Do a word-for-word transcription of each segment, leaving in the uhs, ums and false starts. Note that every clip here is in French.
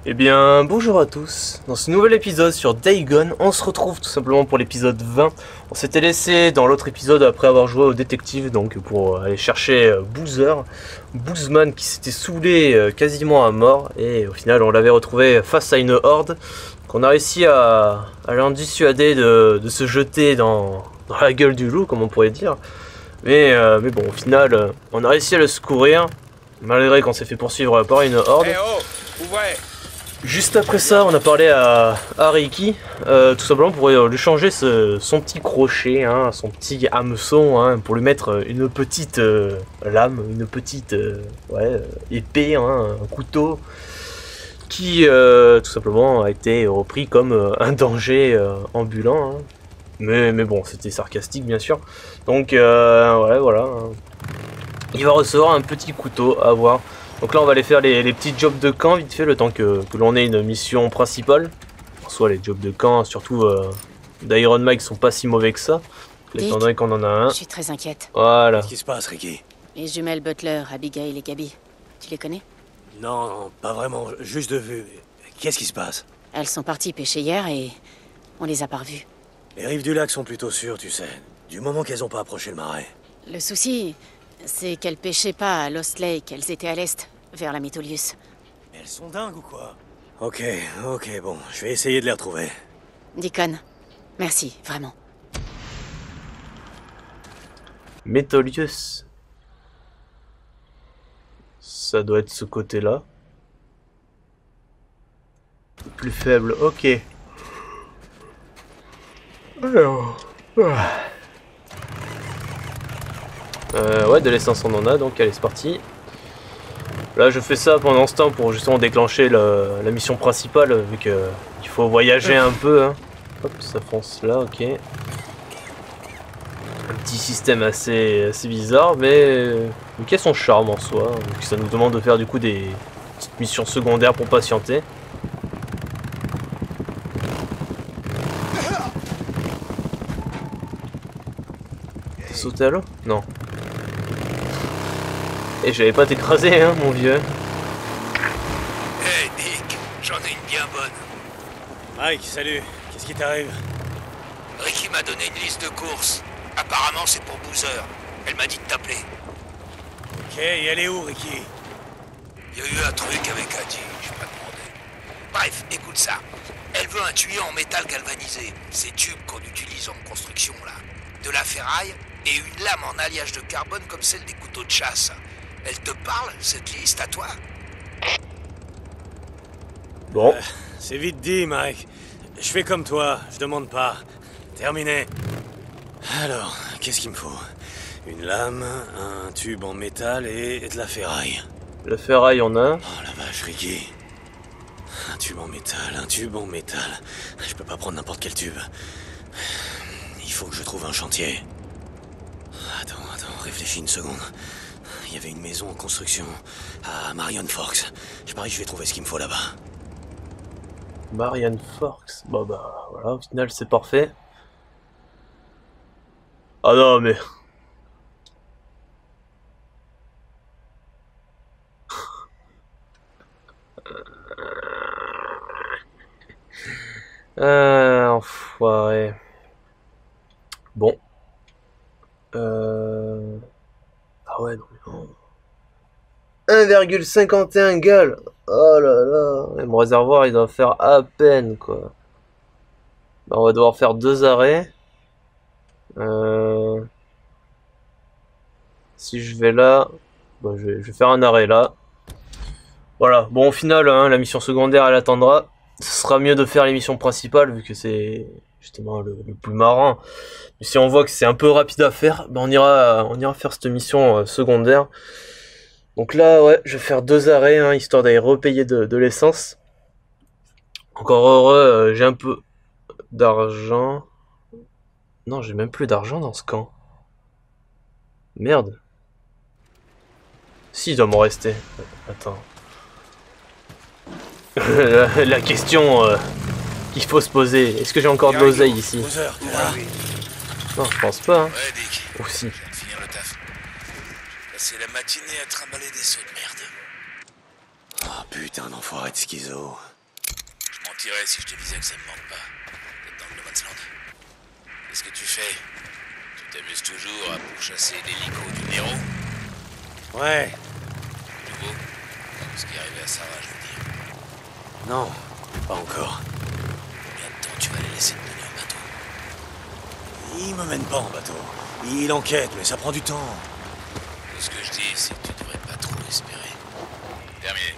Eh bien, bonjour à tous. Dans ce nouvel épisode sur Days Gone, on se retrouve tout simplement pour l'épisode vingt. On s'était laissé dans l'autre épisode après avoir joué au détective, donc pour aller chercher euh, Boozer, Boozman qui s'était saoulé euh, quasiment à mort, et au final on l'avait retrouvé face à une horde, qu'on a réussi à, à l'en dissuader de, de se jeter dans, dans la gueule du loup, comme on pourrait dire. Mais, euh, mais bon, au final, euh, on a réussi à le secourir, malgré qu'on s'est fait poursuivre par une horde. Hey oh, ouvrez. Juste après ça, on a parlé à, à Ricky, euh, tout simplement pour lui changer ce, son petit crochet, hein, son petit hameçon, hein, pour lui mettre une petite euh, lame, une petite euh, ouais, euh, épée, hein, un couteau, qui euh, tout simplement a été repris comme euh, un danger euh, ambulant. Hein. Mais, mais bon, c'était sarcastique bien sûr. Donc euh, ouais, voilà. Hein. Il va recevoir un petit couteau à voir. Donc là on va aller faire les, les petits jobs de camp vite fait, le temps que, que l'on ait une mission principale. Soit les jobs de camp, surtout euh, d'Iron Mike sont pas si mauvais que ça. Étant donné qu'on en a un. Je suis très inquiète. Voilà. Qu'est-ce qui se passe, Ricky? Les jumelles Butler, Abigail et Gabi. Tu les connais? Non, non, pas vraiment, juste de vue. Qu'est-ce qui se passe? Elles sont parties pêcher hier et on les a pas revues. Les rives du lac sont plutôt sûres, tu sais. Du moment qu'elles ont pas approché le marais. Le souci, c'est qu'elles pêchaient pas à Lost Lake, elles étaient à l'est, vers la Mytholius. Mais elles sont dingues ou quoi? Ok, ok, bon, je vais essayer de les retrouver. Deacon, merci, vraiment. Metolius. Ça doit être ce côté-là. Plus faible, ok. Alors. Ah. Euh, ouais, de l'essence on en a, donc allez c'est parti. Là je fais ça pendant ce temps pour justement déclencher le, la mission principale, vu que il faut voyager un peu. Hein. Hop, ça fonce là, ok. Un petit système assez, assez bizarre, mais, mais qui a son charme en soi. Donc ça nous demande de faire du coup des petites missions secondaires pour patienter. T'as sauté à l'eau? Non. Et j'avais pas t'écraser, hein, mon vieux. Hey Nick, j'en ai une bien bonne. Mike, salut. Qu'est-ce qui t'arrive? Ricky m'a donné une liste de courses. Apparemment c'est pour Boozer. Elle m'a dit de t'appeler. Ok, et elle est où, Ricky? Il y a eu un truc avec Adi, j'ai pas demandé. Bref, écoute ça. Elle veut un tuyau en métal galvanisé. Ces tubes qu'on utilise en construction, là. De la ferraille et une lame en alliage de carbone comme celle des couteaux de chasse. Elle te parle, cette liste, à toi? Bon. Euh, c'est vite dit, Mike. Je fais comme toi, je demande pas. Terminé. Alors, qu'est-ce qu'il me faut? Une lame, un tube en métal et de la ferraille. La ferraille on a. Oh la vache, Ricky. Un tube en métal, un tube en métal. Je peux pas prendre n'importe quel tube. Il faut que je trouve un chantier. Attends, attends, réfléchis une seconde. Il y avait une maison en construction à Marion Forks. Je parie que je vais trouver ce qu'il me faut là-bas. Marion Forks. Bon bah voilà, au final c'est parfait. Ah non mais... euh... Enfoiré. Bon. Euh... Ah ouais, non mais non. un virgule cinquante et un gall. Oh là là. Et mon réservoir il doit faire à peine quoi. Bah, on va devoir faire deux arrêts. Euh... Si je vais là, bah, je, vais, je vais faire un arrêt là. Voilà, bon au final hein, la mission secondaire elle attendra. Ce sera mieux de faire les missions principales vu que c'est justement le, le plus marrant. Mais si on voit que c'est un peu rapide à faire, bah, on, ira, on ira faire cette mission euh, secondaire. Donc là ouais, je vais faire deux arrêts hein, histoire d'aller repayer de, de l'essence. Encore heureux, euh, j'ai un peu d'argent. Non, j'ai même plus d'argent dans ce camp. Merde. Si, il doit m'en rester. Attends. la, la question euh, qu'il faut se poser. Est-ce que j'ai encore de l'oseille ici? Boozer, t'es là? Non, je pense pas. Hein. Ouais, Dick. Aussi. Je viens de finir le taf. J'ai passé la matinée à trimballer des seaux de merde. Oh putain d'enfoiré de schizo. mentirais si je te disais que ça me manque pas d'être dans le No Man's Land. Qu'est-ce que tu fais? Tu t'amuses toujours à pourchasser l'hélico du Nero? Ouais. Du nouveau? Ce qui est arrivé à Sarah, je veux dire. Non, pas encore. Combien de temps tu vas les laisser te mener en bateau? Il me mène pas en bateau. Il enquête, mais ça prend du temps. Tout ce que je dis, c'est que tu devrais pas trop espérer. Terminé.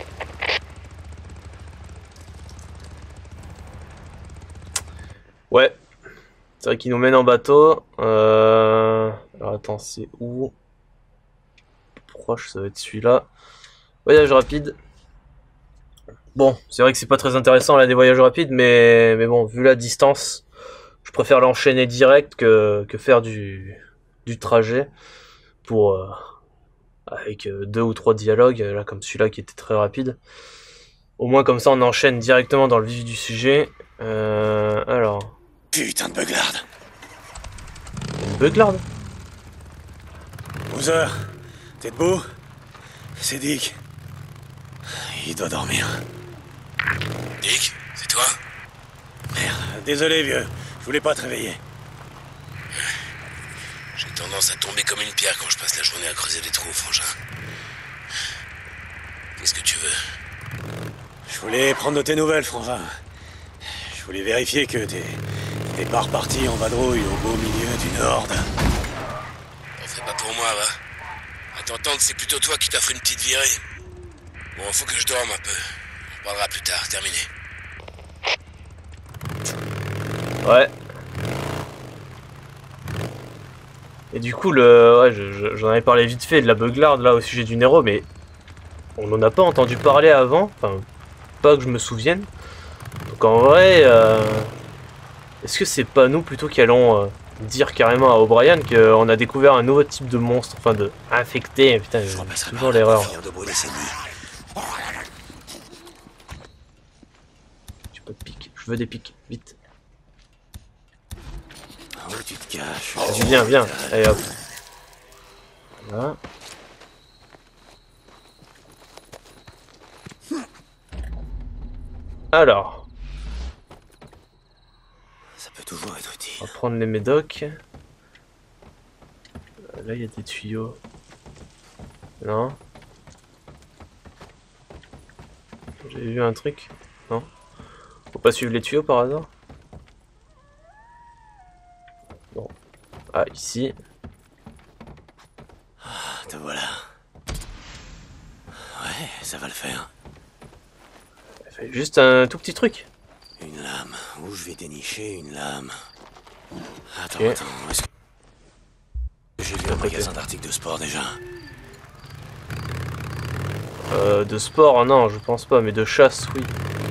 Ouais. C'est vrai qu'il nous mène en bateau. Euh... Alors attends, c'est où? Proche, ça va être celui-là. Voyage rapide. Bon, c'est vrai que c'est pas très intéressant là des voyages rapides, mais, mais bon, vu la distance, je préfère l'enchaîner direct que, que faire du, du trajet pour euh, avec deux ou trois dialogues, là comme celui-là qui était très rapide. Au moins comme ça on enchaîne directement dans le vif du sujet. Euh, alors... Putain de Buglard. Une Buglard? Boozer, t'es debout? C'est Dick. Il doit dormir. Dick, c'est toi? Merde, désolé vieux, je voulais pas te réveiller. J'ai tendance à tomber comme une pierre quand je passe la journée à creuser des trous, frangin. Qu'est-ce que tu veux? Je voulais prendre de tes nouvelles, frangin. Je voulais vérifier que t'es... t'es pas reparti en vadrouille au beau milieu d'une horde. On fait pas pour moi, va. À t'entendre, c'est plutôt toi qui t'offre une petite virée. Bon, faut que je dorme un peu. On parlera plus tard, terminé. Ouais. Et du coup, le, ouais, je- je- j'en avais parlé vite fait de la Buglard là au sujet du Nero, mais on n'en a pas entendu parler avant, enfin, pas que je me souvienne. Donc en vrai, euh, est-ce que c'est pas nous plutôt qui allons euh, dire carrément à O'Brien qu'on a découvert un nouveau type de monstre, enfin de infecté, putain, Je j'ai repasserai toujours par là l'erreur. pour finir de brûler ses nids. J'ai pas de pique, je veux des piques, vite. Où tu te caches? Vas-y, viens, viens, allez hop. Voilà. Alors, Ça peut toujours être on utile. va prendre les médocs. Euh, Là, il y a des tuyaux. Non. J'ai vu un truc. Non. Faut pas suivre les tuyaux par hasard. Bon. Ah, ici. Ah, te voilà. Ouais, ça va le faire. Il fallait juste un tout petit truc. Une lame. Où je vais dénicher une lame? Attends, Ok. attends. Est-ce que j'ai vu un Côté. magasin d'articles de sport déjà? Euh, de sport, non, je pense pas, mais de chasse, oui.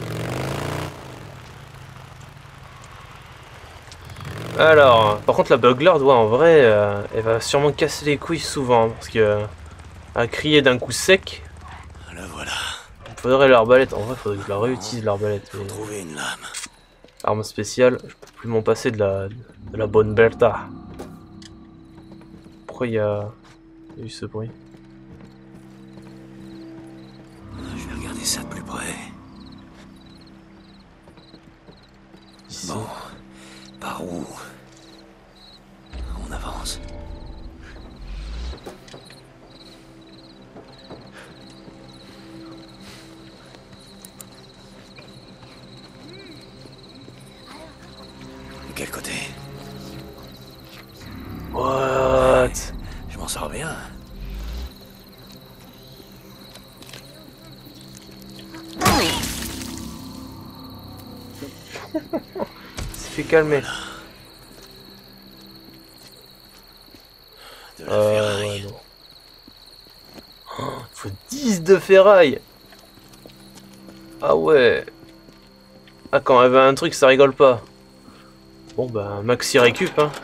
Alors, par contre, la Buglard, ouais, en vrai, euh, elle va sûrement casser les couilles souvent, parce que euh, à crier d'un coup sec, Le voilà. il faudrait l'arbalète. En vrai, il faudrait que je la réutilise l'arbalète. Faut mais- trouver une lame. Arme spéciale, je peux plus m'en passer de la, de la bonne Bertha. Pourquoi il y a... il y a eu ce bruit? Je vais regarder ça de plus près. Ici. Bon. Par où? On avance. De quel côté? What? Je m'en sors bien. s'est fait calmer. De la Euh, ferraille. ouais, non. Oh, faut dix de ferraille. Ah ouais. Ah, quand elle veut un truc, ça rigole pas. Bon bah, maxi récup, hein.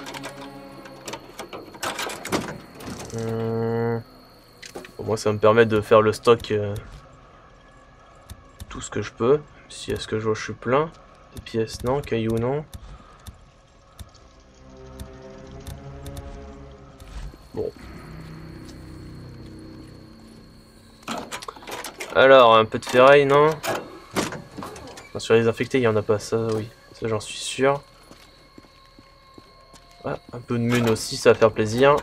Hum. Au moins, ça me permet de faire le stock. euh, tout ce que je peux. Si est-ce que je vois, je suis plein. Des pièces, non. Cailloux, non. Bon. Alors, un peu de ferraille, non? sur les infectés, il y en a pas, ça, oui. Ça, j'en suis sûr. Ah, un peu de mun aussi, ça va faire plaisir.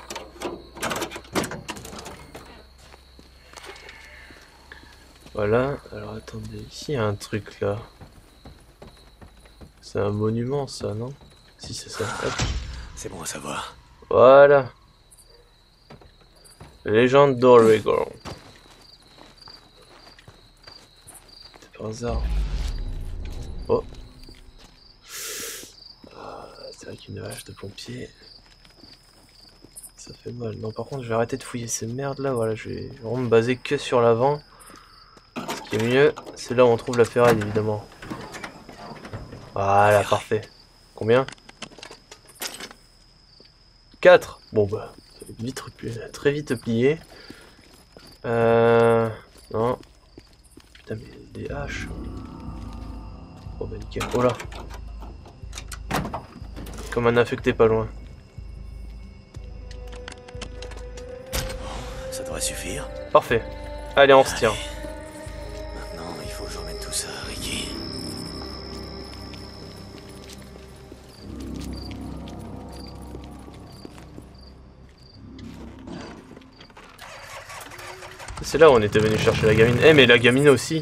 Voilà, alors attendez, ici il y a un truc là. C'est un monument ça, non? Si c'est ça. C'est bon à savoir. Voilà. Légende d'Oregon. C'est par hasard. Oh. Ah, c'est vrai qu'une hache de pompier. Ça fait mal. Non, par contre, je vais arrêter de fouiller ces merdes là. Voilà, je vais vraiment me baser que sur l'avant. Ce qui est mieux, c'est là où on trouve la ferraille évidemment. Voilà, parfait. Combien? quatre. Bon bah, ça va vite, très vite plié. Euh... Non. Putain mais des haches. Oh bah nickel. Oh là. Comme un infecté pas loin. Ça devrait suffire. Parfait. Allez, on se tient. Maintenant, il faut que j'emmène tout ça à Ricky. C'est là où on était venu chercher la gamine. Eh mais la gamine aussi.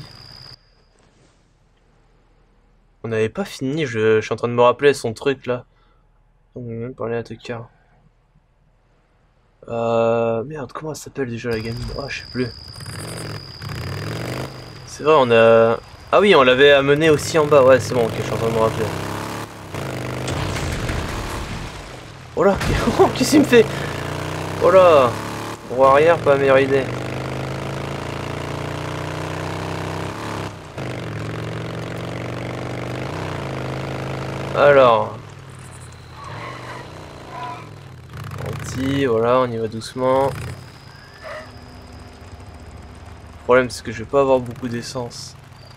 On n'avait pas fini, je, je suis en train de me rappeler son truc là. On va même parler à Tucker. Euh... Merde, comment elle s'appelle déjà la gamine? Oh, je sais plus. C'est vrai, on a... Ah oui, on l'avait amené aussi en bas. Ouais, c'est bon, ok, je suis en train de me rappeler. Oh là, qu'est-ce qu'il me fait? Oh là, roue arrière, pas la meilleure idée. Alors, anti, voilà, on y va doucement. Le problème c'est que je vais pas avoir beaucoup d'essence.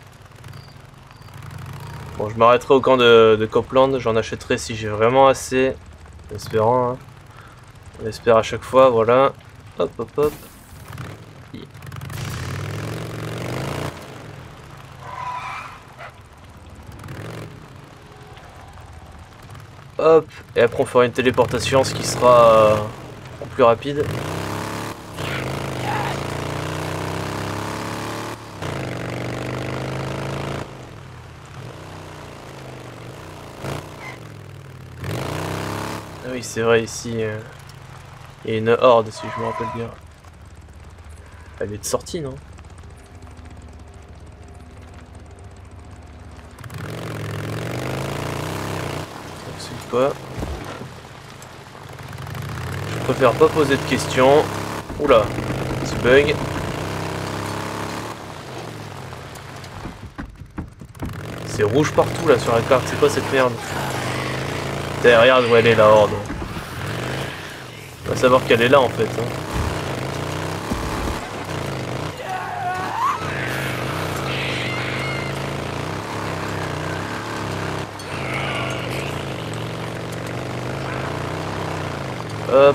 Bon, je m'arrêterai au camp de, de Copland, j'en achèterai si j'ai vraiment assez. En espérant, hein. On espère à chaque fois, voilà. Hop, hop, hop. Hop, et après on fera une téléportation, ce qui sera euh, plus rapide. Ah oui, c'est vrai, ici, euh, il y a une horde, si je me rappelle bien. Elle est de sortie, non? Quoi. Je préfère pas poser de questions. Oula, petit bug. C'est rouge partout là sur la carte, c'est quoi cette merde? Putain, regarde où elle est la horde. On va savoir qu'elle est là en fait. Hein. Hop.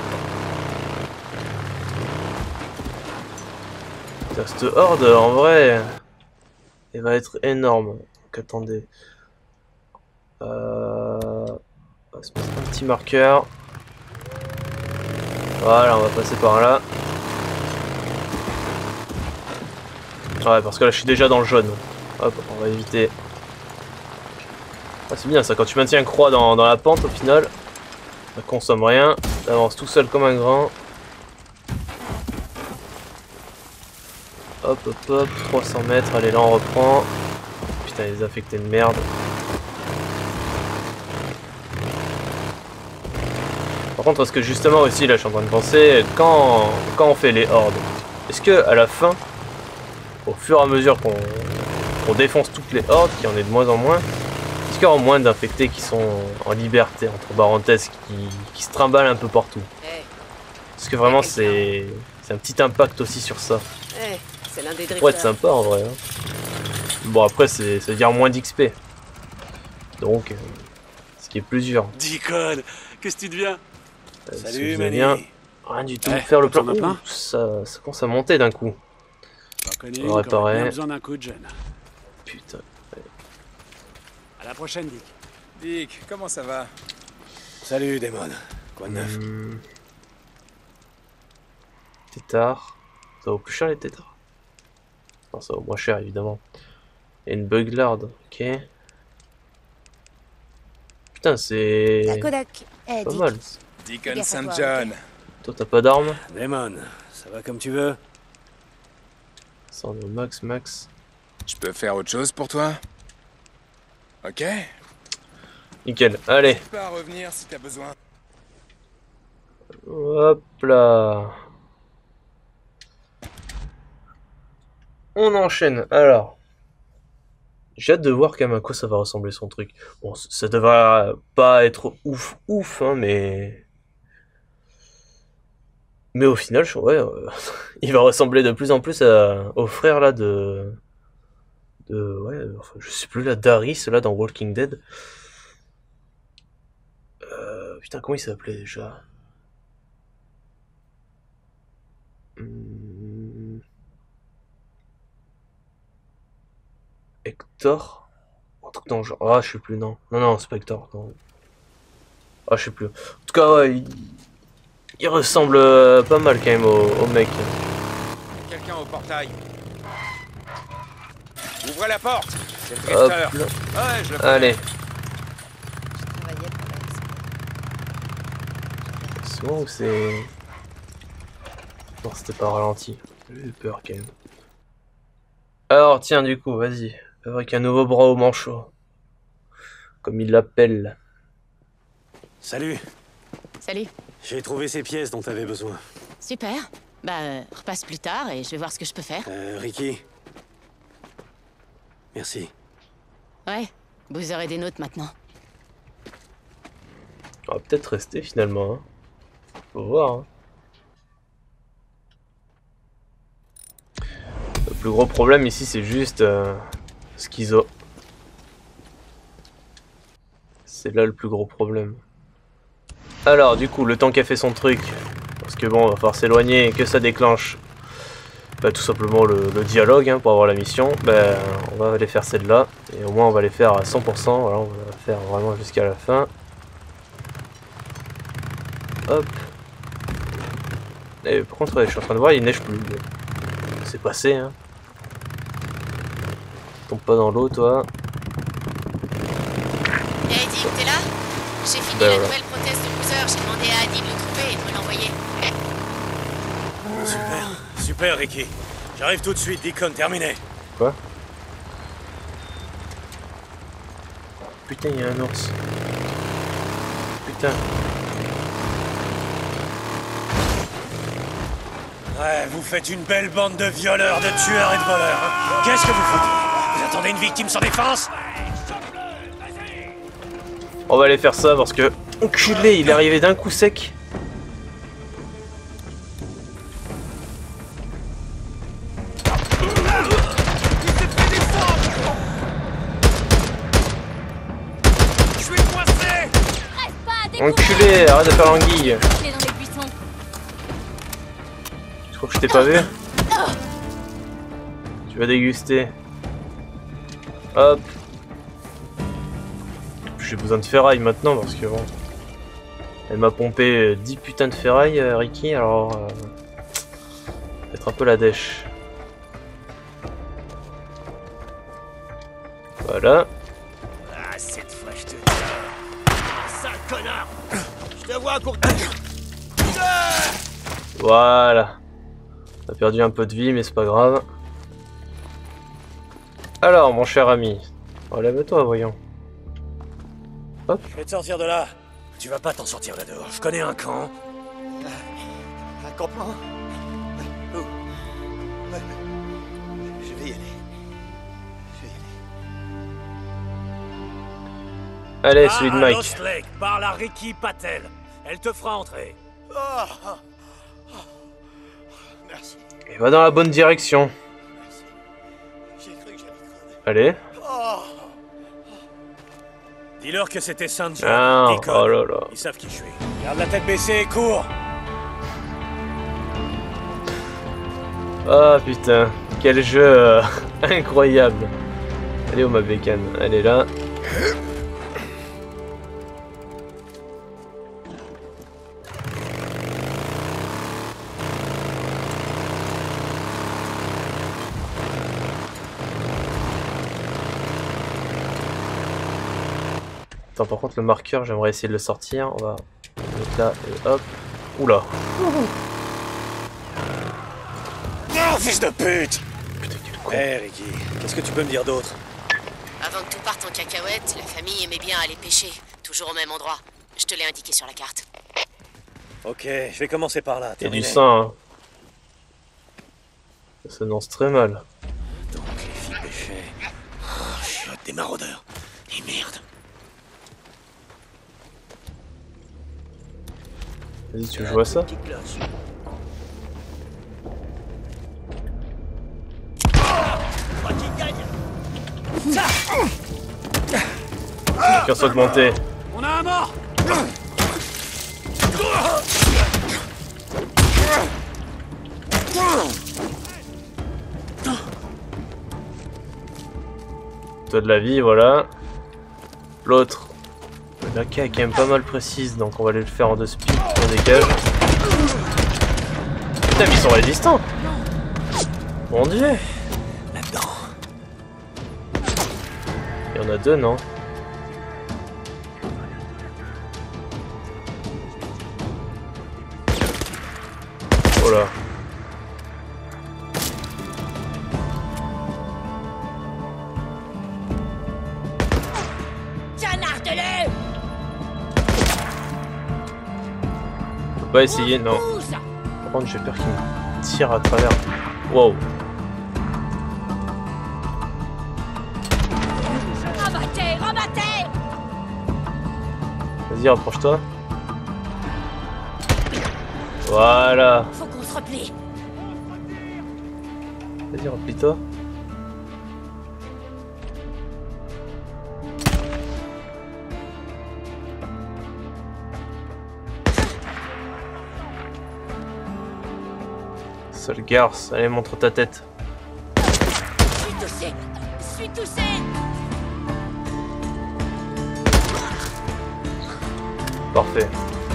Cette horde, en vrai, elle va être énorme. Donc attendez. Euh... On va se mettre un petit marqueur. Voilà, on va passer par là. Ouais, parce que là, je suis déjà dans le jaune. Hop, on va éviter. Ah, c'est bien ça, quand tu maintiens croix dans, dans la pente, au final, ça consomme rien. Ça avance tout seul comme un grand. Hop, hop, hop, trois cents mètres, allez là on reprend. Putain, les infectés de merde. Par contre, parce que justement aussi, là je suis en train de penser, quand, quand on fait les hordes, est-ce que à la fin, au fur et à mesure qu'on qu'on défonce toutes les hordes, qui en est de moins en moins, est-ce qu'il y aura moins d'infectés qui sont en liberté, entre parenthèses, qui, qui se trimballent un peu partout? Parce que vraiment c'est c'est un petit impact aussi sur ça. Hey, c'est l'un des pourrait être sympa en vrai. Hein. Bon après c'est ça veut dire moins d'X P. Donc euh, ce qui est plus dur. Deacon, qu'est-ce que tu deviens? Euh, Salut Manny. Bien, rien du tout. Eh, Faire le plan. t'en as plein Ouh, ça, ça commence à monter d'un coup. J'en connais On va une qui aurait réparer. bien besoin d'un coup de jeune. Putain. À la prochaine, Dick. Dick, comment ça va? Salut, Damon. Quoi de neuf? Hmm. Tétard. Ça vaut plus cher les tétards? Non, ça vaut moins cher évidemment. Et une buglard, ok. Putain, c'est Kodak. Eh, pas Dick. mal. Deacon Gaffe à Saint toi, John. Toi, t'as pas d'armes? Damon, ça va comme tu veux? Ça en est au max, max. Je peux faire autre chose pour toi? Ok? Nickel, allez. Tu peux à revenir si t'as besoin. Hop là. On enchaîne. Alors, j'ai hâte de voir quand même à quoi ça va ressembler son truc. Bon, ça devrait pas être ouf ouf, hein, mais mais au final, je... ouais, euh, il va ressembler de plus en plus à... au frère là de de ouais, enfin, je sais plus là, Daris là dans Walking Dead. Euh, putain, comment il s'appelait déjà? Hmm... Hector? Un truc dans le genre. Ah, je sais plus, non. Non, non, c'est pas Hector. Non. Ah, je sais plus. En tout cas, ouais, il, il ressemble euh, pas mal quand même au, au mec. Quelqu'un au portail. Ouvrez la porte. C'est le Hop drifter. là. Ouais, je le connais. Allez. Je travaillais pour la C'est bon ou c'est. Non, c'était pas ralenti. J'ai eu peur quand même. Alors, tiens, du coup, vas-y. Avec un nouveau bras au manchot. Comme il l'appelle. Salut. Salut. J'ai trouvé ces pièces dont t'avais besoin. Super. Bah, euh, repasse plus tard et je vais voir ce que je peux faire. Euh, Ricky. Merci. Ouais, vous aurez des notes maintenant. On va peut-être rester finalement. Hein. Faut voir. Hein. Le plus gros problème ici, c'est juste euh, Schizo. C'est là le plus gros problème. Alors, du coup, le temps qu'elle fait son truc, parce que bon, va falloir s'éloigner et que ça déclenche bah, tout simplement le, le dialogue hein, pour avoir la mission, bah, on va aller faire celle-là. Et au moins, on va les faire à cent pour cent. Voilà, on va la faire vraiment jusqu'à la fin. Hop. Et par contre, ouais, je suis en train de voir, il neige plus. C'est passé, hein. Tombe pas dans l'eau, toi. Hey Dick, t'es là? J'ai fini Ben la voilà. nouvelle prothèse de Boozer, j'ai demandé à Adi de le trouver et de me l'envoyer. Super. Super, Ricky. J'arrive tout de suite, Deacon, terminé. Quoi? Putain, il y a un ours. Putain. Ouais, vous faites une belle bande de violeurs, de tueurs et de voleurs. Hein. Qu'est-ce que vous foutez? Vous attendez une victime sans défense? On va aller faire ça parce que... Enculé, il est arrivé d'un coup sec. Enculé, arrête de faire l'anguille. clé dans les buissons. Tu crois que je t'ai pas vu? Tu vas déguster. Hop. J'ai besoin de ferraille maintenant parce que bon. Elle m'a pompé dix putains de ferraille, euh, Ricky, alors. Euh, être un peu la dèche. Voilà. Ah, cette fois, je te... Sale connard! Je te vois court... Voilà. On a perdu un peu de vie, mais c'est pas grave. Alors, mon cher ami. Relève-toi, voyons. Hop. Je vais te sortir de là. Tu vas pas t'en sortir là dehors. Je connais un camp. Un campement? Où? Ouais, je vais y aller. Je vais y aller. Allez, Va celui de à Mike. Lost Lake, parle à Ricky Patel. Elle te fera entrer. Oh, oh, oh. Merci, Il va dans la bonne direction. merci. J'ai cru que j'allais crever. Allez. Oh. Dis-leur que c'était Saint John. Ah, Deacon. oh là là. Ils savent qui je suis. Garde la tête baissée et cours. Ah putain, quel jeu euh, incroyable. Elle est où ma bécane? Elle est là. Attends, par contre, le marqueur, j'aimerais essayer de le sortir. On va le mettre là et hop. Oula. Non, fils de pute! Putain, quel con. Hé, hey, Ricky, qu'est-ce que tu peux me dire d'autre? Avant que tout parte en cacahuète, la famille aimait bien aller pêcher, toujours au même endroit. Je te l'ai indiqué sur la carte. Ok, je vais commencer par là. Il y a du terminé. sang, hein. Ça s'annonce très mal. Donc, les filles pêchaient. Oh, chiotte, des maraudeurs. Et merde. Vas-y, tu veux jouer à ça? Confiance augmentée. On a un mort! Toi de la vie, voilà. L'autre. La K est quand même pas mal précise, donc on va aller le faire en deux speed. On dégage. Putain, mais ils sont résistants! Mon dieu! Là-dedans. Il y en a deux, non? Oh là. Canarde-le! On peut pas essayer, non. Par contre, j'ai peur qu'il me tire à travers. Wow. Rabattez, rabattez! Vas-y, rapproche-toi. Voilà. Faut qu'on se replie. Vas-y, replie-toi. Seule garce, allez, montre ta tête. Je suis touché! Je suis touché! Parfait.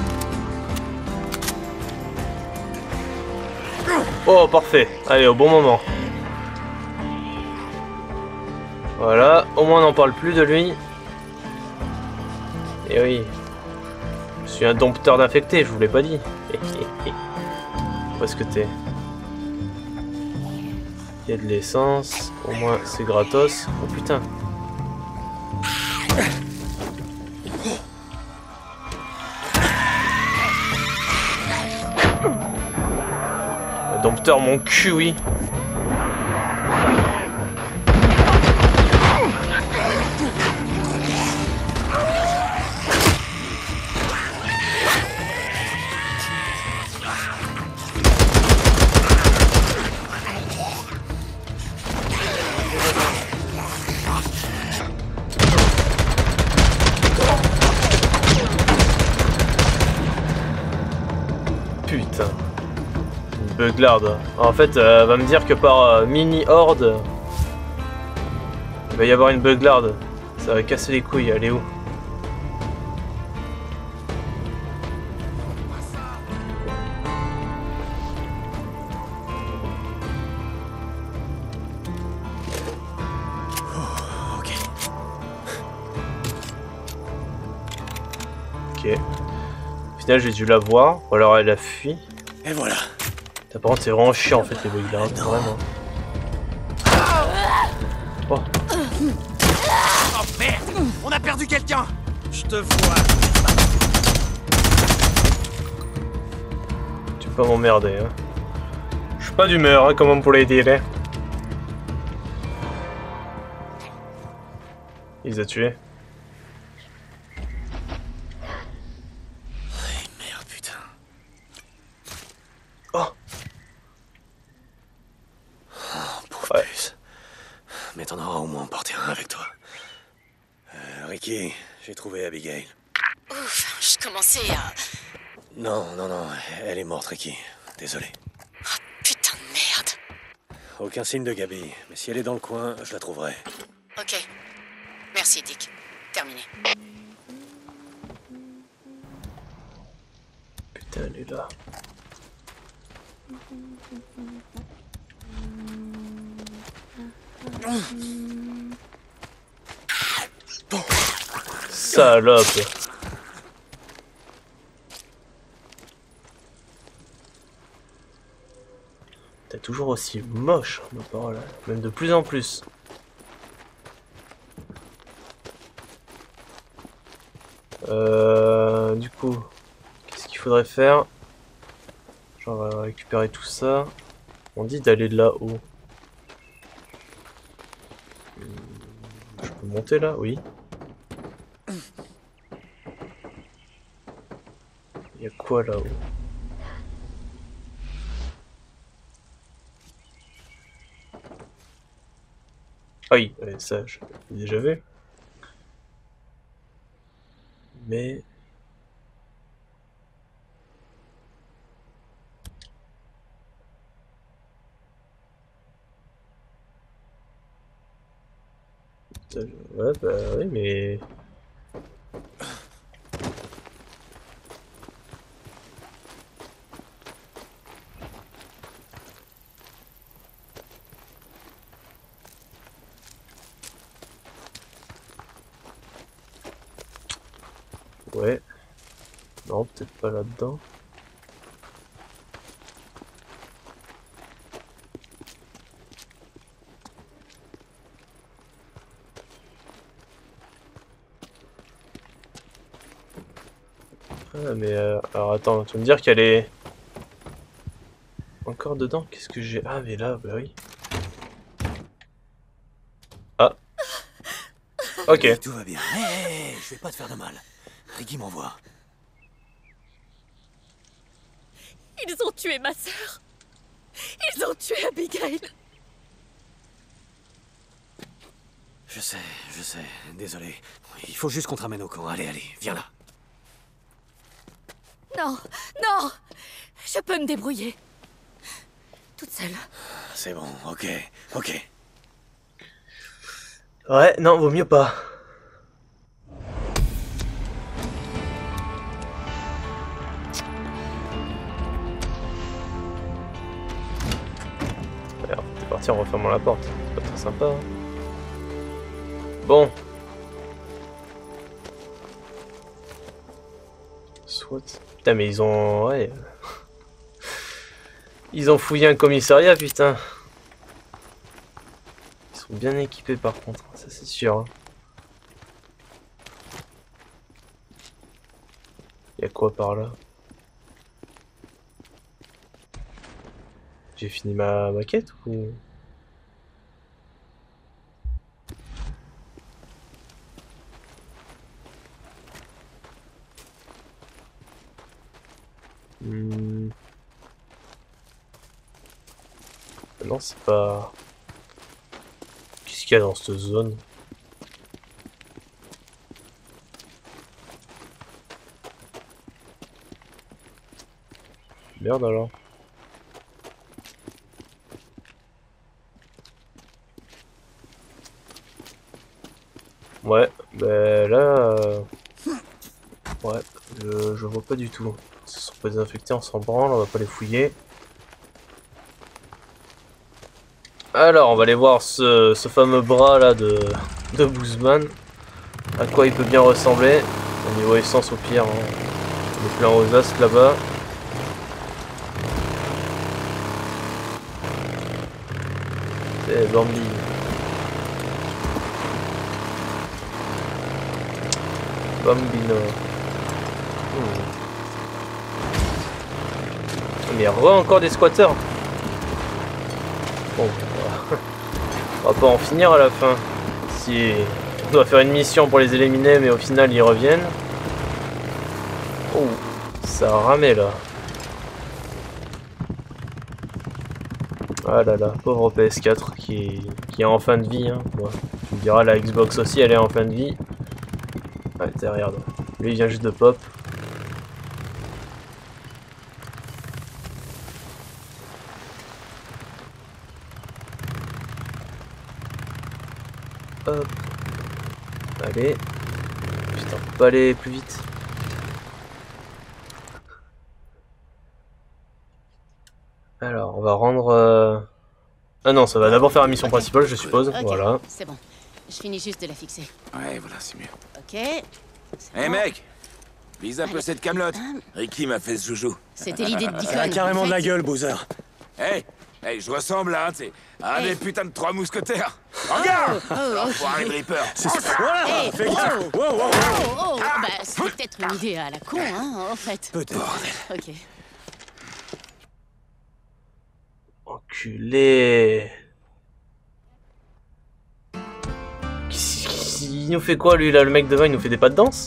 Oh, parfait. Allez, au bon moment. Voilà, au moins on n'en parle plus de lui. Et oui. Je suis un dompteur d'infectés, je vous l'ai pas dit. Où est-ce que t'es? Il y a de l'essence, au moins c'est gratos. Oh putain. Le dompteur mon cul, oui. Putain. Une beuglarde. En fait, euh, elle va me dire que par euh, mini horde, il va y avoir une beuglarde. Ça va casser les couilles. Elle est où? Ok. Ok. Au final, j'ai dû la voir, ou alors elle a fui. Et voilà. Par contre, c'est vraiment chiant en fait les beuglardes, vraiment. Oh. Oh merde! On a perdu quelqu'un! Je te vois! Tu peux pas m'emmerder, hein. Je suis pas d'humeur, hein, comme on pourrait dire. Hein. Il les a tués. Merde, putain. Oh! Pauvre Ouais. puce. Mais t'en auras au moins emporté un avec toi. Euh, Ricky, j'ai trouvé Abigail. Ouf, je commençais à... Non, non, non, elle est morte, Ricky. Désolé. Putain de merde. Aucun signe de Gabi, mais si elle est dans le coin, je la trouverai. Ok. Merci, Dick. Terminé. Putain, elle est là. Salope. T'es toujours aussi moche, ma parole, même de plus en plus. Euh, du coup, qu'est-ce qu'il faudrait faire? Genre, on va récupérer tout ça. On dit d'aller de là-haut. Je peux monter là? Oui. Il y a quoi là-haut? Ah oui, ouais, ça, je l'ai déjà vu. Mais... Ouais, bah oui, mais... Ouais. Non, peut-être pas là-dedans. Ah mais euh, alors attends, tu vas me dire qu'elle est encore dedans? Qu'est-ce que j'ai? Ah mais là, bah oui. Ah. Ok. Oui, tout va bien. Hé, hé, hé, je vais pas te faire de mal. Ricky m'envoie. Ils ont tué ma sœur. Ils ont tué Abigail. Je sais, je sais. Désolé. Il faut juste qu'on te ramène au camp. Allez, allez, viens là. Non, non. Je peux me débrouiller. Toute seule. C'est bon, ok, ok. Ouais, non, vaut mieux pas. Alors, t'es parti en refermant la porte. C'est pas très sympa. Hein. Bon. Soit. Putain, mais ils ont... Ouais. Ils ont fouillé un commissariat, putain. Ils sont bien équipés par contre, ça c'est sûr. Hein. Y'a quoi par là? J'ai fini ma maquette ou... Hmm. Non, c'est pas... Qu'est-ce qu'il y a dans cette zone? Merde alors. Ouais, ben là... Euh... Ouais, je, je vois pas du tout. Ce sont pas désinfectés, on s'en branle, on va pas les fouiller. Alors, on va aller voir ce, ce fameux bras là de, de Boozman. À quoi il peut bien ressembler. Au niveau essence, au pire, hein. On est plein aux as là-bas. C'est Bambi. Bambino. Hmm. Mais re encore des squatters. Bon, on va pas en finir à la fin. Si on doit faire une mission pour les éliminer, mais au final ils reviennent. Oh, ça a ramé là. Ah là là, pauvre P S quatre qui, qui est en fin de vie. Hein. Ouais. Tu me diras, la Xbox aussi elle est en fin de vie. Ouais, t'es regarde. Lui il vient juste de pop. Hop. Allez. Putain, on peut pas aller plus vite. Alors, on va rendre... Euh... Ah non, ça va d'abord faire la mission Ok. principale, je suppose. Ok, Voilà. c'est bon. Je finis juste de la fixer. Ouais, voilà, c'est mieux. Ok. Hé hey, mec, vise un peu cette camelote. Ricky m'a fait ce joujou. C'était l'idée de Deacon. Elle a carrément en de la fait. gueule, Bowser. Hé, hey, hey, je ressemble à un, tu sais, à un Hey. des putains de trois mousquetaires. Regarde, Oh, oh, ok. Enfoiré de Reaper. Voilà, Hey, fais oh, gaffe. oh, Wow, wow, wow. oh, oh, bah c'est peut-être une idée à la con, hein, en fait. Peut-être. Ok. Enculé. Qu'est-ce qu'il- Il nous fait quoi lui là, le mec devant, il nous fait des pas de danse?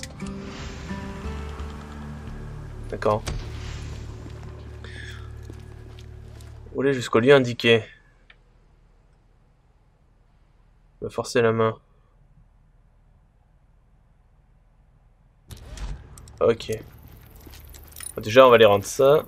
D'accord. Voler jusqu'au lieu indiqué. On va forcer la main. Ok. Déjà on va aller rendre ça.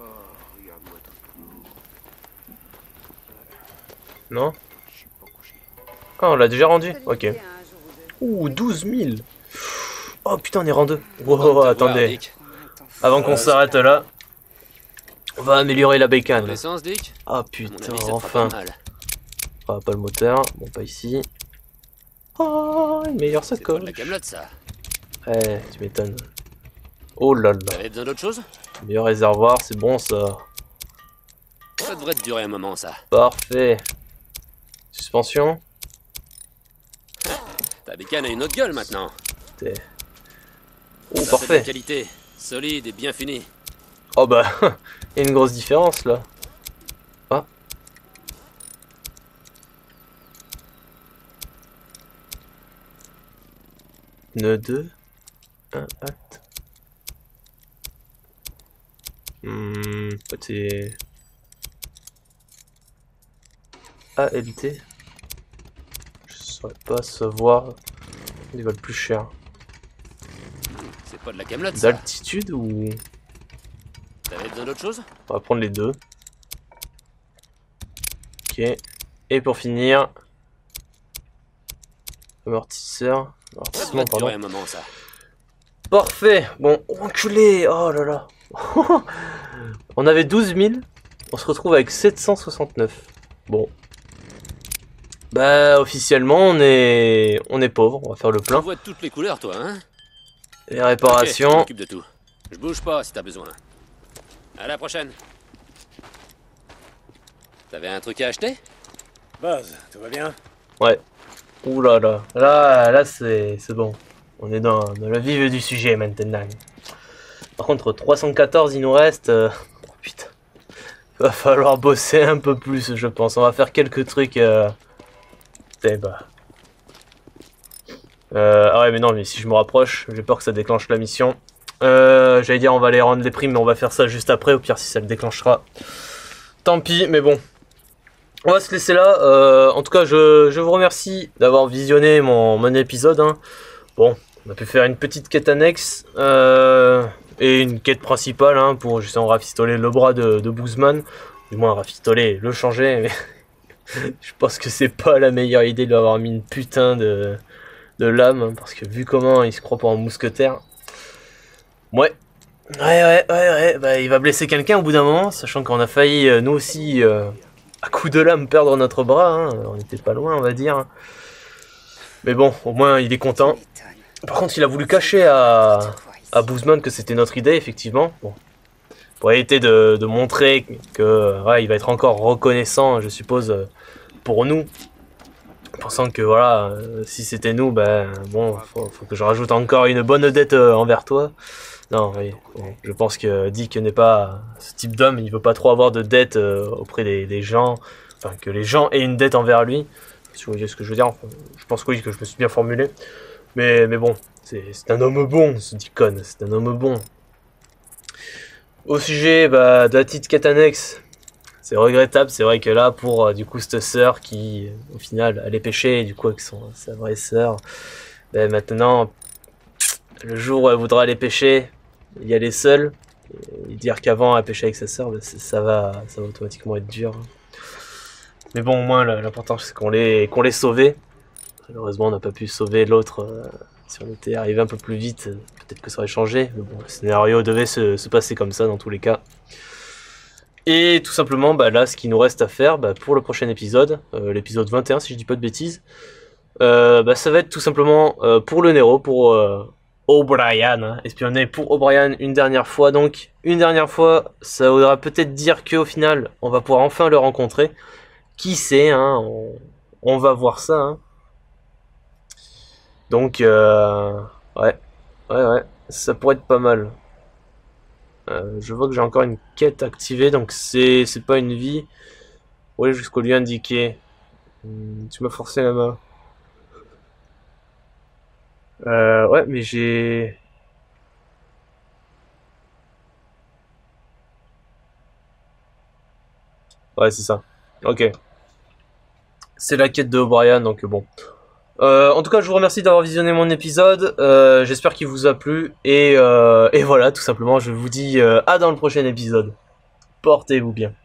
Non? Ah, on l'a déjà rendu? Ok. Ouh, douze mille! Oh putain, on est rang deux. Wow, attendez. Avant qu'on s'arrête là, on va améliorer la bécane. L'essence, Dick? Ah À mon putain, avis, ça te fera enfin. pas mal. Ah, pas le moteur. Bon, pas ici. Oh, une meilleure C'est pas de la sacoche. camelote, ça. Eh, tu m'étonnes. Oh là là. T'avais besoin d'autre chose? Meilleur réservoir, c'est bon ça. Ça devrait te durer un moment, ça. Parfait. Suspension. Ta bécane a une autre gueule maintenant. T'es- Oh, Ça fait de parfait. la qualité, solide et bien fini. Oh bah, il y a une grosse différence là. Ah. Nœud deux. Un acte. Hmm, c'est... A L T. Je saurais pas savoir. Ils valent plus cher. C'est pas de la camelote, ça. D'altitude ou... T'avais besoin d'autre chose? On va prendre les deux. Ok. Et pour finir... Amortisseur. Ça Amortissement, devrait te durer pardon. un moment, ça. Parfait. Bon, enculé. Oh là là. On avait douze mille. On se retrouve avec sept cent soixante-neuf. Bon. Bah, officiellement, on est... On est pauvre. On va faire le Tu plein. vois de toutes les couleurs, toi, hein? Les Ok, je réparations. m'occupe de tout. Je bouge pas si t'as besoin. À la prochaine. T'avais un truc à acheter? Buzz, tout va bien? Ouais. Ouh là là. Là, là c'est c'est bon. On est dans, dans le vif du sujet maintenant. Par contre, trois cent quatorze, il nous reste... euh, Oh putain. Va falloir bosser un peu plus, je pense. On va faire quelques trucs... Euh... Eh bah. Euh, ah ouais, mais non, mais si je me rapproche, j'ai peur que ça déclenche la mission. Euh, J'allais dire, on va aller rendre les primes, mais on va faire ça juste après. Au pire, si ça le déclenchera. Tant pis, mais bon. On va se laisser là. Euh, en tout cas, je, je vous remercie d'avoir visionné mon, mon épisode. Hein. Bon, on a pu faire une petite quête annexe euh, et une quête principale hein, pour justement rafistoler le bras de, de Boozman. Du moins, rafistoler, le changer. Mais je pense que c'est pas la meilleure idée de lui avoir mis une putain de, de lame. Hein, parce que vu comment il se croit pour un mousquetaire. Ouais. Ouais, ouais, ouais, ouais. Bah, il va blesser quelqu'un au bout d'un moment. Sachant qu'on a failli, euh, nous aussi. Euh, à coup de lame perdre notre bras, hein. On était pas loin on va dire. Mais bon, au moins il est content. Par contre il a voulu cacher à, à Boozman que c'était notre idée effectivement. Bon. Pour éviter de, de montrer que ouais, il va être encore reconnaissant je suppose pour nous. Pensant que voilà, euh, si c'était nous, ben bon, faut, faut que je rajoute encore une bonne dette euh, envers toi. Non, oui, bon, je pense que Dick n'est pas ce type d'homme, il veut pas trop avoir de dette euh, auprès des, des gens, enfin que les gens aient une dette envers lui. Si vous voyez ce que je veux dire, enfin, je pense que oui, que je me suis bien formulé. Mais, mais bon, c'est un homme bon, ce Deacon, c'est un homme bon. Au sujet bah, de la petite quête annexe, c'est regrettable, c'est vrai que là, pour euh, du coup cette sœur qui, au final, allait pêcher, du coup avec son, sa vraie sœur, ben, maintenant, le jour où elle voudra aller pêcher, y aller seule, et dire qu'avant elle pêchait avec sa sœur, ben, ça, va, ça va automatiquement être dur. Mais bon, au moins, l'important c'est qu'on l'ait qu'on l'ait sauvé. Malheureusement, on n'a pas pu sauver l'autre euh, Si on était arrivé un peu plus vite, peut-être que ça aurait changé. Mais bon, le scénario devait se, se passer comme ça dans tous les cas. Et tout simplement, bah, là, ce qu'il nous reste à faire bah, pour le prochain épisode, euh, l'épisode vingt et un si je dis pas de bêtises, euh, bah, ça va être tout simplement euh, pour le Nero, pour euh, O'Brien, hein, espionner pour O'Brien une dernière fois. Donc, une dernière fois, ça voudra peut-être dire qu'au final, on va pouvoir enfin le rencontrer. Qui sait, hein, on, on va voir ça. Hein. Donc, euh, ouais, ouais, ouais, ça pourrait être pas mal. Euh, je vois que j'ai encore une quête activée, donc c'est c'est pas une vie. Oui, jusqu'au lieu indiqué. Hum, tu m'as forcé la main. Euh, ouais, mais j'ai... Ouais, c'est ça. Ok. C'est la quête de O'Brien, donc bon. Euh, en tout cas, je vous remercie d'avoir visionné mon épisode. Euh, J'espère qu'il vous a plu. Et, euh, et voilà, tout simplement, je vous dis euh, à dans le prochain épisode. Portez-vous bien.